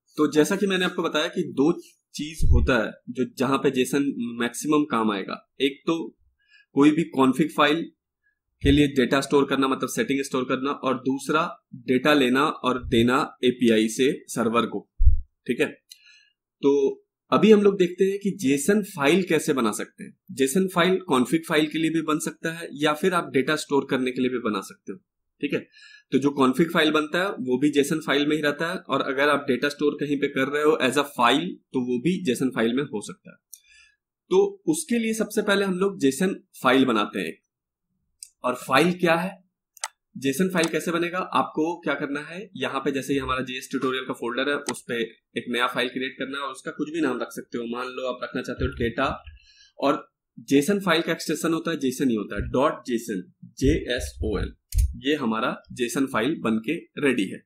तो जैसा कि मैंने आपको बताया कि दो चीज होता है जो जहां पे जेसन मैक्सिमम काम आएगा। एक तो कोई भी कॉन्फ़िग फाइल के लिए डेटा स्टोर करना, मतलब सेटिंग स्टोर करना, और दूसरा डेटा लेना और देना एपीआई से सर्वर को। ठीक है, तो अभी हम लोग देखते हैं कि जेसन फाइल कैसे बना सकते हैं। जेसन फाइल कॉन्फ़िग फाइल के लिए भी बन सकता है या फिर आप डेटा स्टोर करने के लिए भी बना सकते हो। ठीक है, तो जो कॉन्फ़िग फाइल बनता है वो भी जेसन फाइल में ही रहता है, और अगर आप डेटा स्टोर कहीं पे कर रहे हो एज अ फाइल तो वो भी जेसन फाइल में हो सकता है। तो उसके लिए सबसे पहले हम लोग जेसन फाइल बनाते हैं। और फाइल क्या है, जेसन फाइल कैसे बनेगा, आपको क्या करना है, यहाँ पे जैसे ही हमारा जेएस ट्यूटोरियल का फोल्डर है उस पे एक नया फाइल क्रिएट करना है और उसका कुछ भी नाम रख सकते हो। मान लो आप रखना चाहते हो डेटा, और जेसन फाइल का एक्सटेंशन होता है जेसन ही होता है, डॉट जेसन, JSON। ये हमारा जेसन फाइल बनके रेडी है।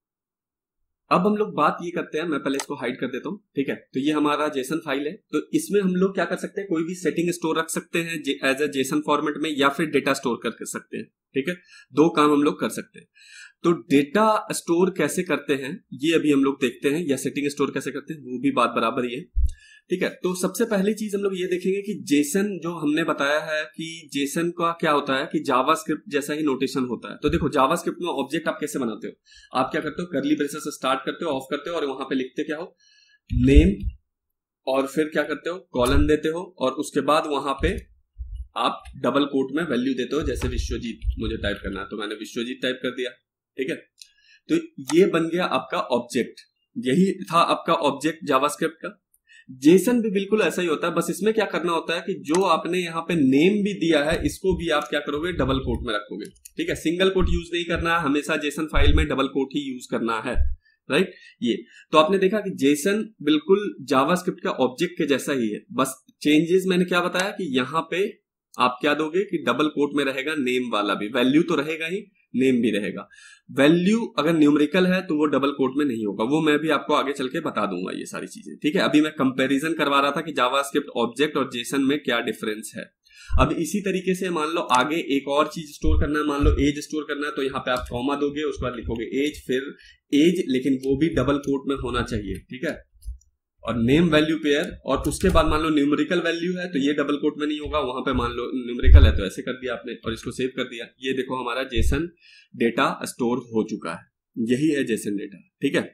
अब हम लोग बात ये करते हैं, मैं पहले इसको हाइड कर देता हूं। ठीक है, तो ये हमारा जेसन फाइल है। तो इसमें हम लोग क्या कर सकते हैं, कोई भी सेटिंग स्टोर रख सकते हैं एज अ जेसन फॉर्मेट में, या फिर डेटा स्टोर कर सकते हैं। ठीक है, दो काम हम लोग कर सकते हैं। तो डेटा स्टोर कैसे करते हैं ये अभी हम लोग देखते हैं, या सेटिंग स्टोर कैसे करते हैं वो भी बात बराबर ही है। ठीक है, तो सबसे पहली चीज हम लोग ये देखेंगे कि जेसन जो हमने बताया है कि जेसन का क्या होता है कि जावास्क्रिप्ट जैसा ही नोटेशन होता है। तो देखो जावास्क्रिप्ट में ऑब्जेक्ट आप कैसे बनाते हो, आप क्या करते हो, करली ब्रेसेस से स्टार्ट करते हो, ऑफ करते हो, और वहां पे लिखते क्या हो, नेम, और फिर क्या करते हो, कॉलन देते हो, और उसके बाद वहां पे आप डबल कोट में वैल्यू देते हो। जैसे विश्वजीत मुझे टाइप करना है तो मैंने विश्वजीत टाइप कर दिया। ठीक है, तो ये बन गया आपका ऑब्जेक्ट। यही था आपका ऑब्जेक्ट जावास्क्रिप्ट का। जेसन भी बिल्कुल ऐसा ही होता है, बस इसमें क्या करना होता है कि जो आपने यहाँ पे नेम भी दिया है इसको भी आप क्या करोगे, डबल कोट में रखोगे। ठीक है, सिंगल कोट यूज नहीं करना है, हमेशा जेसन फाइल में डबल कोट ही यूज करना है। राइट, ये तो आपने देखा कि जेसन बिल्कुल जावास्क्रिप्ट का ऑब्जेक्ट के जैसा ही है। बस चेंजेस मैंने क्या बताया कि यहाँ पे आप क्या दोगे कि डबल कोट में रहेगा नेम वाला भी, वैल्यू तो रहेगा ही, नेम भी रहेगा। वैल्यू अगर न्यूमेरिकल है तो वो डबल कोट में नहीं होगा, वो मैं भी आपको आगे चल के बता दूंगा ये सारी चीजें। ठीक है, अभी मैं कंपैरिजन करवा रहा था कि जावास्क्रिप्ट ऑब्जेक्ट और जेसन में क्या डिफरेंस है। अब इसी तरीके से मान लो आगे एक और चीज स्टोर करना है, मान लो एज स्टोर करना है, तो यहाँ पे आप कॉमा दोगे, उसके बाद लिखोगे एज, फिर एज, लेकिन वो भी डबल कोट में होना चाहिए। ठीक है, और नेम वैल्यू पेयर, और उसके बाद मान लो न्यूमेरिकल वैल्यू है तो ये डबल कोट में नहीं होगा, वहां पे मान लो न्यूमेरिकल है तो ऐसे कर दिया आपने और इसको सेव कर दिया। ये देखो हमारा जेसन डेटा स्टोर हो चुका है, यही है जेसन डेटा। ठीक है,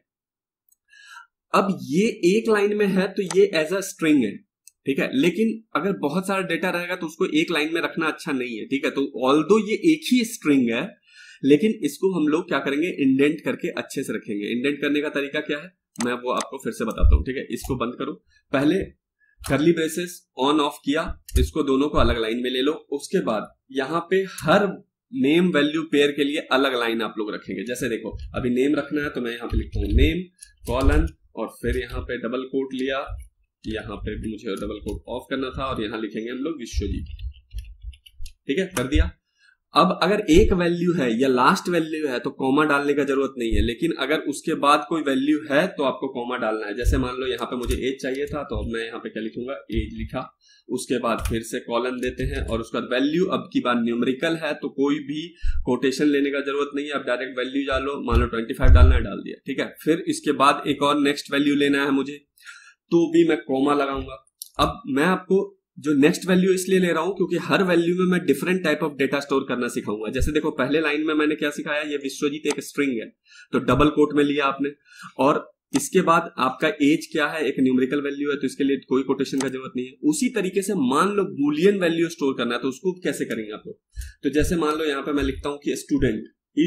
अब ये एक लाइन में है तो ये एज अ स्ट्रिंग है। ठीक है, लेकिन अगर बहुत सारा डेटा रहेगा तो उसको एक लाइन में रखना अच्छा नहीं है। ठीक है, तो ऑल्दो ये एक ही स्ट्रिंग है, लेकिन इसको हम लोग क्या करेंगे, इंडेंट करके अच्छे से रखेंगे। इंडेंट करने का तरीका क्या है मैं वो आपको फिर से बताता हूं। ठीक है, इसको बंद करो, पहले करली ब्रेसेस ऑन ऑफ किया, इसको दोनों को अलग लाइन में ले लो। उसके बाद यहाँ पे हर नेम वैल्यू पेयर के लिए अलग लाइन आप लोग रखेंगे। जैसे देखो अभी नेम रखना है तो मैं यहाँ पे लिखता हूँ नेम कॉलन, और फिर यहाँ पे डबल कोट लिया, यहाँ पे मुझे डबल कोट ऑफ करना था, और यहाँ लिखेंगे हम लोग विश्वजीत। ठीक है, कर दिया। अब अगर एक वैल्यू है या लास्ट वैल्यू है तो कॉमा डालने का जरूरत नहीं है, लेकिन अगर उसके बाद कोई वैल्यू है तो आपको कॉमा डालना है। जैसे मान लो यहाँ पे मुझे एज चाहिए था तो अब मैं यहाँ पे क्या लिखूंगा, एज लिखा, उसके बाद फिर से कॉलन देते हैं, और उसका वैल्यू अब की बार न्यूमेरिकल है तो कोई भी कोटेशन लेने का जरूरत नहीं है, आप डायरेक्ट वैल्यू डालो, मान लो 25 डालना है, डाल दिया। ठीक है, फिर इसके बाद एक और नेक्स्ट वैल्यू लेना है मुझे, तो भी मैं कॉमा लगाऊंगा। अब मैं आपको जो नेक्स्ट वैल्यू इसलिए ले रहा हूं क्योंकि हर वैल्यू में मैं different type of data store करना सिखाऊंगा। जैसे देखो पहले लाइन में मैंने क्या सिखाया, ये विश्वजीत एक स्ट्रिंग है तो डबल कोट में लिया आपने, और इसके बाद आपका एज क्या है, एक न्यूमेरिकल वैल्यू है तो इसके लिए कोई कोटेशन का जरूरत नहीं है। उसी तरीके से मान लो बूलियन वैल्यू स्टोर करना है तो उसको कैसे करेंगे आप लोग, तो जैसे मान लो यहाँ पे मैं लिखता हूं कि स्टूडेंट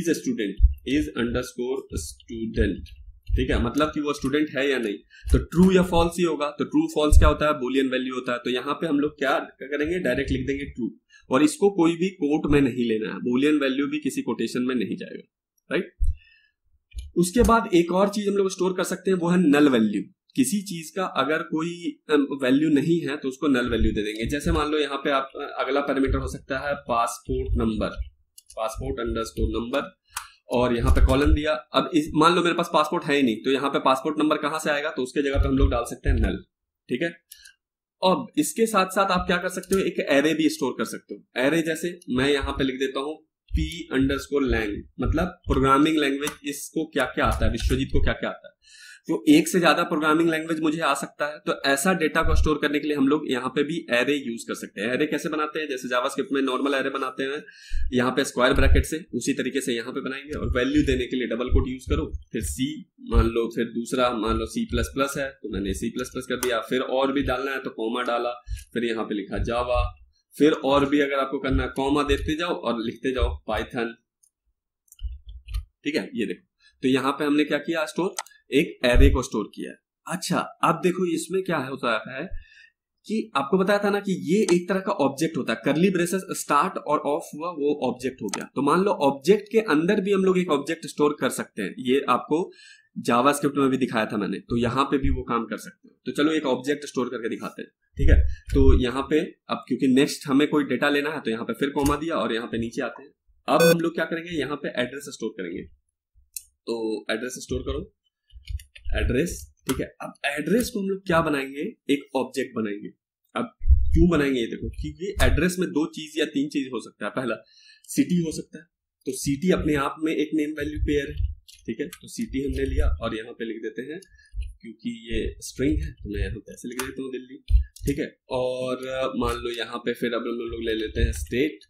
इज अंडरस्कोर स्टूडेंट। ठीक है, मतलब कि वो स्टूडेंट है या नहीं, तो ट्रू या फॉल्स ही होगा। तो ट्रू फॉल्स क्या होता है, बूलियन वैल्यू होता है। तो यहाँ पे हम लोग क्या करेंगे, डायरेक्ट लिख देंगे ट्रू, और इसको कोई भी कोट में नहीं लेना है, बूलियन वैल्यू भी किसी कोटेशन में नहीं जाएगा। राइट, उसके बाद एक और चीज हम लोग स्टोर कर सकते हैं, वो है नल वैल्यू। किसी चीज का अगर कोई वैल्यू नहीं है तो उसको नल वैल्यू दे देंगे। जैसे मान लो यहाँ पे आप अगला पैरामीटर हो सकता है passport number, passport underscore number, और यहाँ पे कॉलन दिया। अब मान लो मेरे पास पासपोर्ट है ही नहीं तो यहाँ पे पासपोर्ट नंबर कहां से आएगा, तो उसके जगह पे हम लोग डाल सकते हैं नल। ठीक है, अब इसके साथ साथ आप क्या कर सकते हो, एक एरे भी स्टोर कर सकते हो। एरे जैसे मैं यहाँ पे लिख देता हूँ p_lang, मतलब प्रोग्रामिंग लैंग्वेज, इसको क्या क्या आता है, विश्वजीत को क्या क्या आता है। तो एक से ज्यादा प्रोग्रामिंग लैंग्वेज मुझे आ सकता है, तो ऐसा डेटा को स्टोर करने के लिए हम लोग यहाँ पे भी एरे यूज कर सकते हैं। एरे कैसे बनाते हैं, जैसे जावास्क्रिप्ट में नॉर्मल एरे बनाते हैं यहाँ पे स्क्वायर ब्रैकेट से, उसी तरीके से यहाँ पे बनाएंगे। और वैल्यू देने के लिए डबल कोट यूज करो, फिर सी मान लो, फिर दूसरा मान लो C++ है तो मैंने C++ कर दिया, फिर और भी डालना है तो कॉमा डाला, फिर यहाँ पे लिखा जावा, फिर और भी अगर आपको करना है कॉमा देते जाओ और लिखते जाओ पाइथन। ठीक है, ये देखो, तो यहाँ पे हमने क्या किया, स्टोर एक एरे को स्टोर किया है। अच्छा, अब देखो इसमें क्या होता है कि आपको बताया था ना कि ये एक तरह का ऑब्जेक्ट होता है, करली ब्रेसेस स्टार्ट और ऑफ हुआ वो ऑब्जेक्ट हो गया। तो मान लो ऑब्जेक्ट के अंदर भी हम लोग एक ऑब्जेक्ट स्टोर कर सकते हैं, ये आपको जावास्क्रिप्ट में भी दिखाया था मैंने, तो यहाँ पे भी वो काम कर सकते हैं। तो चलो एक ऑब्जेक्ट स्टोर करके दिखाते हैं। ठीक है, तो यहाँ पे अब क्योंकि नेक्स्ट हमें कोई डेटा लेना है तो यहाँ पे फिर कॉमा दिया और यहाँ पे नीचे आते हैं। अब हम लोग क्या करेंगे, यहाँ पे एड्रेस स्टोर करेंगे, तो एड्रेस स्टोर करो, एड्रेस। ठीक है, अब एड्रेस को हम लोग क्या बनाएंगे, एक ऑब्जेक्ट बनाएंगे। अब क्यों बनाएंगे ये देखो, क्योंकि एड्रेस में दो चीज या तीन चीज हो सकता है। पहला सिटी हो सकता है, तो सिटी अपने आप में एक नेम वैल्यू पेयर है। ठीक है, तो सिटी हमने लिया और यहाँ पे लिख देते हैं, क्योंकि ये स्ट्रिंग है तो मैं यहाँ पे ऐसे लिख देता हूँ दिल्ली। ठीक है, और मान लो यहाँ पे फिर अब हम लोग ले लेते हैं स्टेट,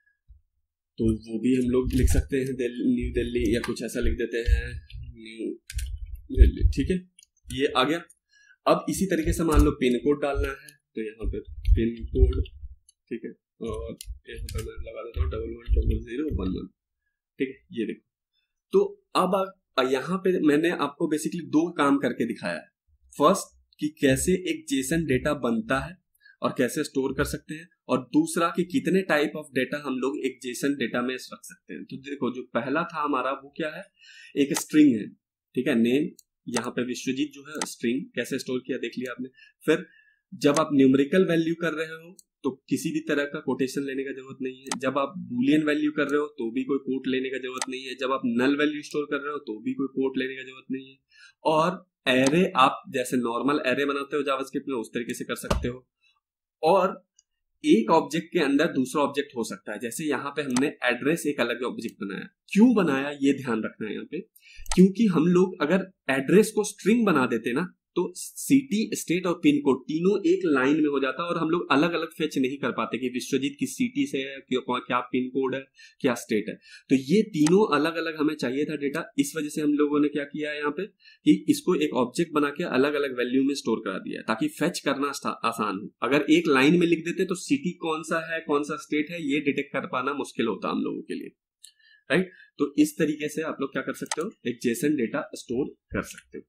तो वो भी हम लोग लिख सकते हैं न्यू दिल्ली या कुछ ऐसा लिख देते हैं न्यू दिल्ली। ठीक है, ये आ गया। अब इसी तरीके से मान लो पिन कोड डालना है, तो यहाँ पे पिन कोड। ठीक है, और यहाँ पे मैं लगा देता हूँ 110011। ठीक है, ये देखो, तो अब यहाँ पे मैंने आपको बेसिकली दो काम करके दिखाया है। फर्स्ट कि कैसे एक जेसन डेटा बनता है और कैसे स्टोर कर सकते हैं, और दूसरा कि कितने टाइप ऑफ डेटा हम लोग एक जेसन डेटा में रख सकते हैं। तो देखो, जो पहला था हमारा वो क्या है, एक स्ट्रिंग है। ठीक है, नेम, यहाँ पे विश्वजीत जो है स्ट्रिंग कैसे स्टोर किया देख लिया आपने। फिर जब आप न्यूमेरिकल वैल्यू कर रहे हो तो किसी भी तरह का कोटेशन लेने का जरूरत नहीं है। जब आप बूलियन वैल्यू कर रहे हो तो भी कोई कोट लेने का जरूरत नहीं है। जब आप नल वैल्यू स्टोर कर रहे हो तो भी कोई कोट लेने का जरूरत नहीं है। और एरे आप जैसे नॉर्मल एरे बनाते हो जावास्क्रिप्ट में, उस तरीके से कर सकते हो। और एक ऑब्जेक्ट के अंदर दूसरा ऑब्जेक्ट हो सकता है, जैसे यहाँ पे हमने एड्रेस एक अलग ऑब्जेक्ट बनाया। क्यों बनाया ये ध्यान रखना है यहाँ पे, क्योंकि हम लोग अगर एड्रेस को स्ट्रिंग बना देते ना तो सिटी, स्टेट और पिन कोड तीनों एक लाइन में हो जाता है और हम लोग अलग अलग फेच नहीं कर पाते कि विश्वजीत किस सिटी से है, क्या पिन कोड है, क्या स्टेट है। तो ये तीनों अलग अलग हमें चाहिए था डेटा। इस वजह से हम लोगों ने क्या किया है यहाँ पे कि इसको एक ऑब्जेक्ट बना के अलग अलग वैल्यू में स्टोर करा दिया है, ताकि फेच करना आसान हो। अगर एक लाइन में लिख देते तो सिटी कौन सा है, कौन सा स्टेट है, ये डिटेक्ट कर पाना मुश्किल होता हम लोगों के लिए, राइट। तो इस तरीके से आप लोग क्या कर सकते हो, एक जेसन डेटा स्टोर कर सकते हो।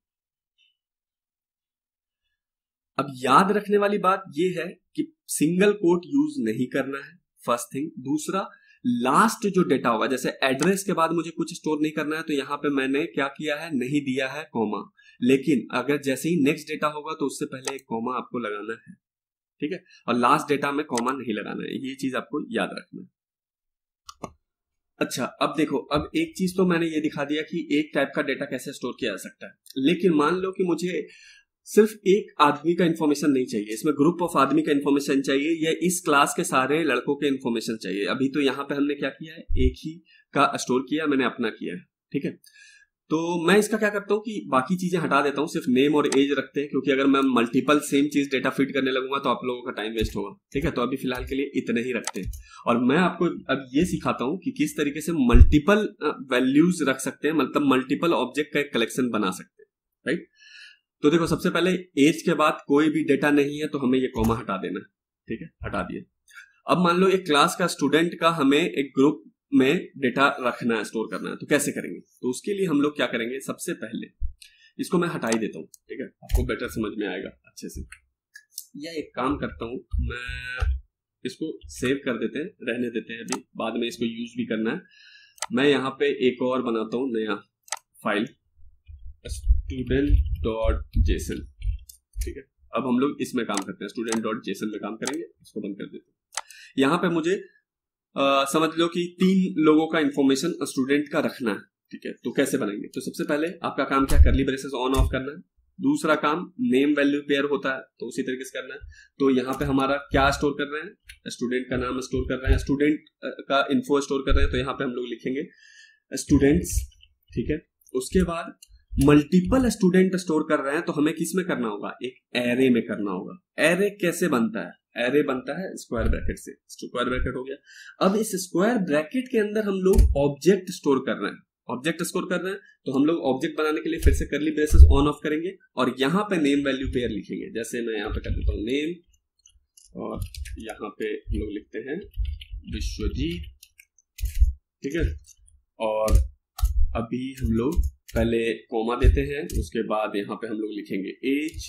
अब याद रखने वाली बात यह है कि सिंगल कोट यूज नहीं करना है, फर्स्ट थिंग। दूसरा, लास्ट जो डेटा होगा, जैसे एड्रेस के बाद मुझे कुछ स्टोर नहीं करना है तो यहां पे मैंने क्या किया है, नहीं दिया है कॉमा। लेकिन अगर जैसे ही नेक्स्ट डेटा होगा तो उससे पहले एक कॉमा आपको लगाना है, ठीक है। और लास्ट डेटा में कॉमा नहीं लगाना है, ये चीज आपको याद रखना है। अच्छा, अब देखो, अब एक चीज तो मैंने ये दिखा दिया कि एक टाइप का डेटा कैसे स्टोर किया जा सकता है, लेकिन मान लो कि मुझे सिर्फ एक आदमी का इंफॉर्मेशन नहीं चाहिए, इसमें ग्रुप ऑफ आदमी का इंफॉर्मेशन चाहिए, या इस क्लास के सारे लड़कों के इंफॉर्मेशन चाहिए। अभी तो यहाँ पे हमने क्या किया है, एक ही का स्टोर किया, मैंने अपना किया है, ठीक है। तो मैं इसका क्या करता हूँ कि बाकी चीजें हटा देता हूँ, सिर्फ नेम और एज रखते हैं, क्योंकि अगर मैं मल्टीपल सेम चीज डेटा फिट करने लगूंगा तो आप लोगों का टाइम वेस्ट होगा, ठीक है। तो अभी फिलहाल के लिए इतने ही रखते हैं। और मैं आपको अब ये सिखाता हूँ कि किस तरीके से मल्टीपल वैल्यूज रख सकते हैं, मतलब मल्टीपल ऑब्जेक्ट का एक कलेक्शन बना सकते हैं, राइट। तो देखो, सबसे पहले एज के बाद कोई भी डेटा नहीं है तो हमें ये कॉमा हटा देना, ठीक है, हटा दिए। अब मान लो एक क्लास का स्टूडेंट का हमें एक ग्रुप में डेटा रखना है, स्टोर करना है, तो कैसे करेंगे। तो उसके लिए हम लोग क्या करेंगे, सबसे पहले इसको मैं हटा ही देता हूँ, ठीक है, आपको बेटर समझ में आएगा अच्छे से। या एक काम करता हूँ, मैं इसको सेव कर देते हैं, रहने देते हैं, अभी बाद में इसको यूज भी करना है। मैं यहाँ पे एक और बनाता हूँ नया फाइल, student.json, ठीक है। अब हम लोग इसमें काम करते हैं, student.json में काम करेंगे, इसको बंद कर देते हैं। यहाँ पे मुझे समझ लो कि 3 लोगों का इंफॉर्मेशन स्टूडेंट का रखना है, ठीक है। तो कैसे बनाएंगे, तो सबसे पहले आपका काम क्या, करली ब्रेसेस ऑन ऑफ करना है। दूसरा काम, नेम वैल्यू पेयर होता है तो उसी तरीके से करना है। तो यहाँ पे हमारा क्या स्टोर कर रहे हैं, स्टूडेंट का नाम स्टोर कर रहे हैं, स्टूडेंट का इन्फो स्टोर कर रहे हैं, तो यहाँ पे हम लोग लिखेंगे स्टूडेंट्स, ठीक है। उसके बाद मल्टीपल स्टूडेंट स्टोर कर रहे हैं तो हमें किस में करना होगा, एक एरे में करना होगा। एरे कैसे बनता है, एरे बनता है स्क्वायर ब्रैकेट से। स्क्वायर ब्रैकेट हो गया। अब इस स्क्वायर ब्रैकेट के अंदर हम लोग ऑब्जेक्ट स्टोर कर रहे हैं, ऑब्जेक्ट स्टोर कर रहे हैं तो हम लोग ऑब्जेक्ट बनाने के लिए फिर से करली ब्रेसेस ऑन ऑफ करेंगे और यहाँ पे नेम वैल्यू पेयर लिखेंगे। जैसे मैं यहाँ पे कर देता हूँ नेम, और यहाँ पे हम लोग लिखते हैं विश्वजीत, ठीक है। और अभी हम लोग पहले कॉमा देते हैं, उसके बाद यहाँ पे हम लोग लिखेंगे एज,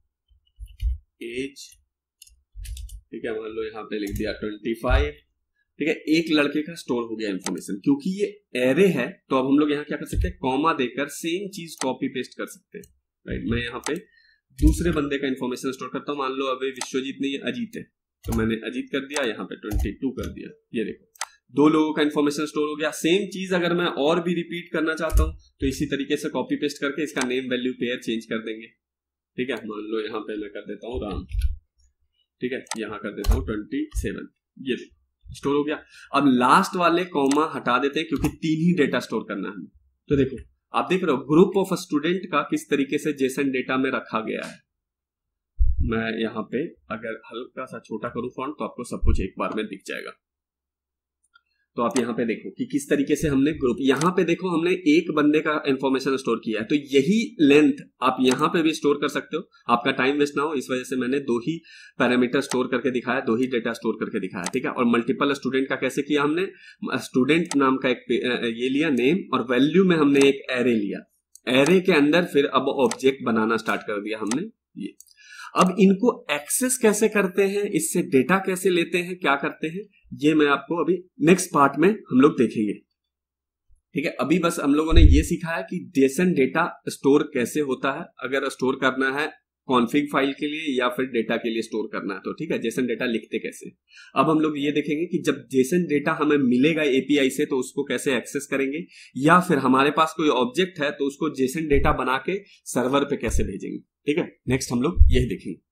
ठीक है। मान लो यहाँ पे लिख दिया 25, ठीक है। एक लड़के का स्टोर हो गया इंफॉर्मेशन। क्योंकि ये एरे है तो अब हम लोग यहाँ क्या कर सकते हैं, कॉमा देकर सेम चीज कॉपी पेस्ट कर सकते हैं, राइट। मैं यहाँ पे दूसरे बंदे का इंफॉर्मेशन स्टोर करता हूँ। मान लो अभी विश्वजीत नहीं है, अजीत है, तो मैंने अजीत कर दिया, यहाँ पे 22 कर दिया। ये देखो दो लोगों का इंफॉर्मेशन स्टोर हो गया। सेम चीज अगर मैं और भी रिपीट करना चाहता हूँ तो इसी तरीके से कॉपी पेस्ट करके इसका नेम वैल्यू पेयर चेंज कर देंगे, ठीक है। मान लो यहाँ पे मैं कर देता हूँ राम, ठीक है। यहाँ कर देता हूँ 27, ये देखो स्टोर हो गया। अब लास्ट वाले कॉमा हटा देते हैं क्योंकि 3 ही डेटा स्टोर करना है हमें। तो देखो आप देख रहे हो ग्रुप ऑफ स्टूडेंट का किस तरीके से जेसन डेटा में रखा गया है। मैं यहाँ पे अगर हल्का सा छोटा करूं फॉन्ट तो आपको सब कुछ एक बार में दिख जाएगा। तो आप यहाँ पे देखो कि किस तरीके से हमने ग्रुप, यहाँ पे देखो हमने एक बंदे का इंफॉर्मेशन स्टोर किया है, तो यही लेंथ आप यहाँ पे भी स्टोर कर सकते हो। आपका टाइम वेस्ट ना हो इस वजह से मैंने 2 ही पैरामीटर स्टोर करके दिखाया, 2 ही डेटा स्टोर करके दिखाया, ठीक है। और मल्टीपल स्टूडेंट का कैसे किया हमने, स्टूडेंट नाम का एक ये लिया नेम, और वैल्यू में हमने एक एरे लिया। एरे के अंदर फिर अब ऑब्जेक्ट बनाना स्टार्ट कर दिया हमने। ये अब इनको एक्सेस कैसे करते हैं, इससे डेटा कैसे लेते हैं, क्या करते हैं, ये मैं आपको अभी नेक्स्ट पार्ट में हम लोग देखेंगे, ठीक है। अभी बस हम लोगों ने ये सीखा है कि जेसन डेटा स्टोर कैसे होता है, अगर स्टोर करना है कॉन्फ़िग फाइल के लिए या फिर डेटा के लिए स्टोर करना है तो, ठीक है। जेसन डेटा लिखते कैसे। अब हम लोग ये देखेंगे कि जब जेसन डेटा हमें मिलेगा एपीआई से तो उसको कैसे एक्सेस करेंगे, या फिर हमारे पास कोई ऑब्जेक्ट है तो उसको जेसन डेटा बना के सर्वर पे कैसे भेजेंगे, ठीक है। नेक्स्ट हम लोग यही देखेंगे।